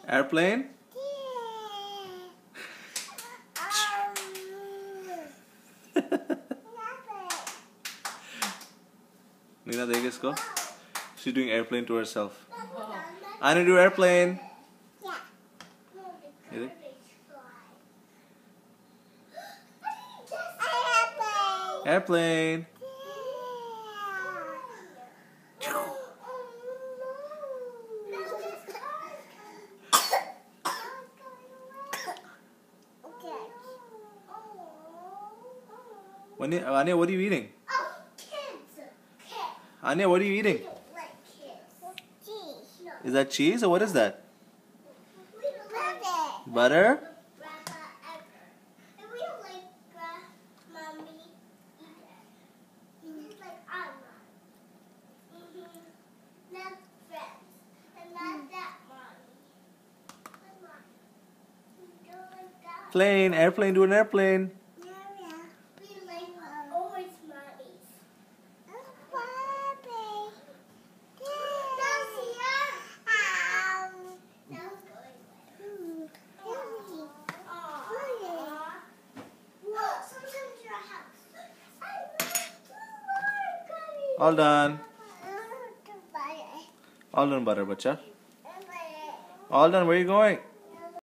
Airplane? Nina, देख इसको. She's doing airplane to herself. I need to do airplane. Airplane. Anya, what are you eating? Anya, what are you eating? Is that cheese or what is that? Butter? Plane, airplane, do an airplane. All done. All done, butter, bacha. All done. Where are you going?